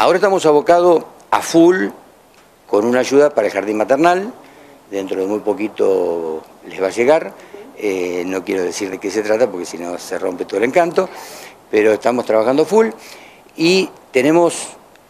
Ahora estamos abocados a full con una ayuda para el jardín maternal. Dentro de muy poquito les va a llegar. No quiero decir de qué se trata porque si no se rompe todo el encanto, pero estamos trabajando full y tenemos,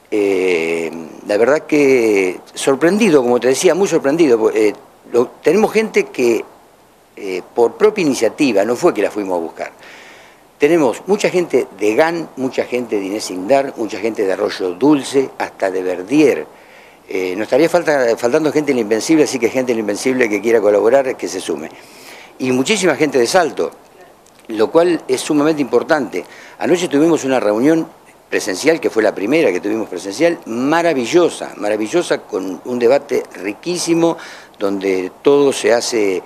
la verdad que sorprendido, como te decía, muy sorprendido. Tenemos gente que por propia iniciativa, no fue que la fuimos a buscar. Tenemos mucha gente de GAN, mucha gente de Inés Indar, mucha gente de Arroyo Dulce, hasta de Verdier. Nos estaría faltando gente en la Invencible, así que gente en la Invencible que quiera colaborar, que se sume. Y muchísima gente de Salto, lo cual es sumamente importante. Anoche tuvimos una reunión presencial, que fue la primera que tuvimos presencial, maravillosa, con un debate riquísimo, donde todo se hace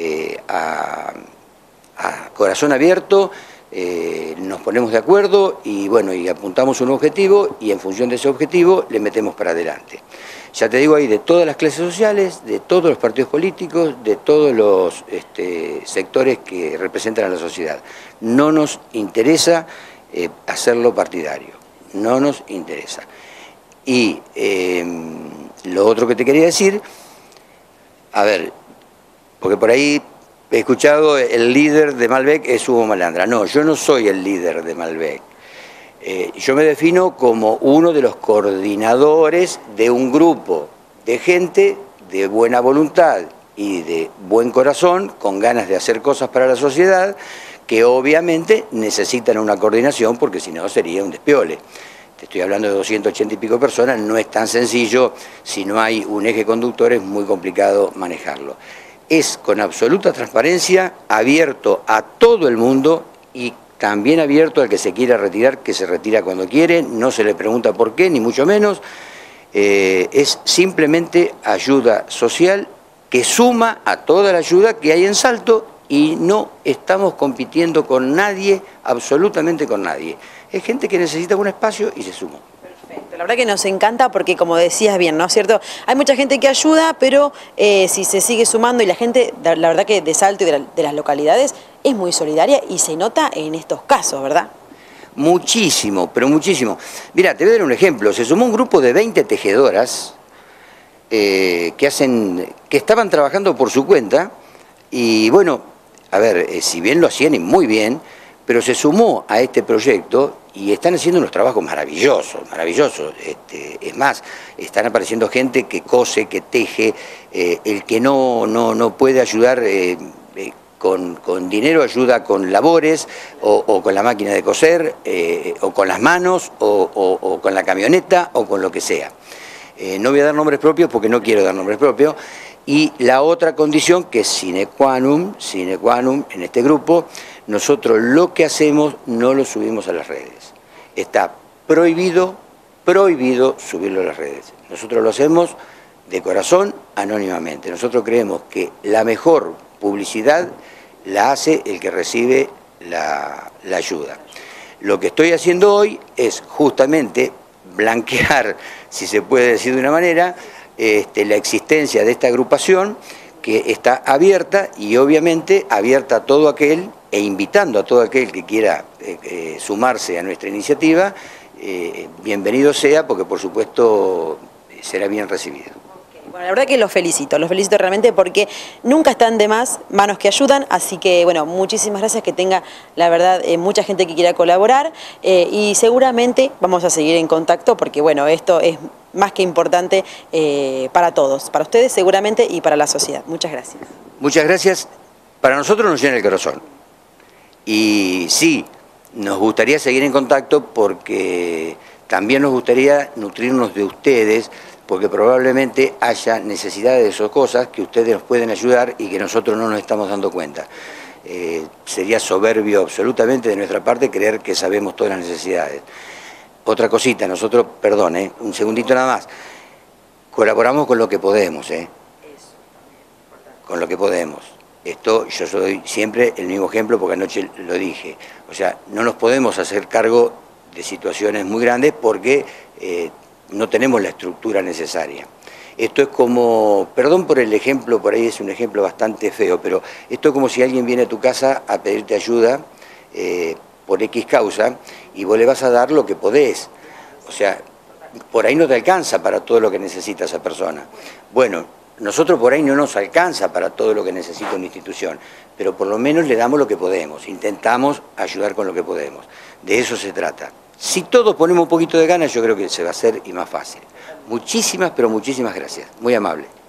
a corazón abierto. Nos ponemos de acuerdo y bueno, y apuntamos un objetivo y en función de ese objetivo le metemos para adelante. Ya te digo ahí, de todas las clases sociales, de todos los partidos políticos, de todos los sectores que representan a la sociedad. No nos interesa hacerlo partidario, no nos interesa. Y lo otro que te quería decir, a ver, porque por ahí he escuchado el líder de Malbec es Hugo Malandra. No, yo no soy el líder de Malbec. Yo me defino como uno de los coordinadores de un grupo de gente de buena voluntad y de buen corazón, con ganas de hacer cosas para la sociedad, que obviamente necesitan una coordinación porque si no sería un despiole. Te estoy hablando de 280 y pico personas, no es tan sencillo, si no hay un eje conductor es muy complicado manejarlo. Es con absoluta transparencia, abierto a todo el mundo y también abierto al que se quiera retirar, que se retira cuando quiere, no se le pregunta por qué, ni mucho menos. Es simplemente ayuda social que suma a toda la ayuda que hay en Salto y no estamos compitiendo con nadie, absolutamente con nadie. Es gente que necesita un espacio y se suma. La verdad que nos encanta porque, como decías bien, ¿no es cierto? Hay mucha gente que ayuda, pero si se sigue sumando y la gente, la verdad que de Salto y de las localidades, es muy solidaria y se nota en estos casos, ¿verdad? Muchísimo, pero muchísimo. Mira, te voy a dar un ejemplo. Se sumó un grupo de 20 tejedoras que estaban trabajando por su cuenta y bueno, a ver, si bien lo hacían y muy bien, pero se sumó a este proyecto y están haciendo unos trabajos maravillosos, maravillosos. Es más, están apareciendo gente que cose, que teje, el que no puede ayudar con dinero, ayuda con labores, o con la máquina de coser, o con las manos, o con la camioneta, o con lo que sea. No voy a dar nombres propios porque no quiero dar nombres propios. Y la otra condición, que es sine qua non en este grupo, nosotros lo que hacemos no lo subimos a las redes. Está prohibido subirlo a las redes. Nosotros lo hacemos de corazón, anónimamente. Nosotros creemos que la mejor publicidad la hace el que recibe la ayuda. Lo que estoy haciendo hoy es justamente blanquear, si se puede decir de una manera, la existencia de esta agrupación que está abierta y obviamente abierta a todo aquel e invitando a todo aquel que quiera sumarse a nuestra iniciativa, bienvenido sea porque por supuesto será bien recibido. Bueno, la verdad que los felicito realmente porque nunca están de más manos que ayudan, así que bueno, muchísimas gracias, que tenga la verdad mucha gente que quiera colaborar y seguramente vamos a seguir en contacto porque bueno, esto es más que importante para todos, para ustedes seguramente y para la sociedad. Muchas gracias. Muchas gracias, para nosotros nos llena el corazón y sí, nos gustaría seguir en contacto porque también nos gustaría nutrirnos de ustedes, porque probablemente haya necesidades de esas cosas que ustedes nos pueden ayudar y que nosotros no nos estamos dando cuenta. Sería soberbio absolutamente de nuestra parte creer que sabemos todas las necesidades. Otra cosita, nosotros, perdón, un segundito nada más, colaboramos con lo que podemos, con lo que podemos. Esto yo soy siempre el mismo ejemplo porque anoche lo dije. O sea, no nos podemos hacer cargo de situaciones muy grandes porque no tenemos la estructura necesaria. Esto es como, perdón por el ejemplo, por ahí es un ejemplo bastante feo, pero esto es como si alguien viene a tu casa a pedirte ayuda por X causa y vos le vas a dar lo que podés. O sea, por ahí no te alcanza para todo lo que necesita esa persona. Bueno, nosotros por ahí no nos alcanza para todo lo que necesita una institución, pero por lo menos le damos lo que podemos, intentamos ayudar con lo que podemos. De eso se trata. Si todos ponemos un poquito de ganas, yo creo que se va a hacer y más fácil. Muchísimas, pero muchísimas gracias. Muy amable.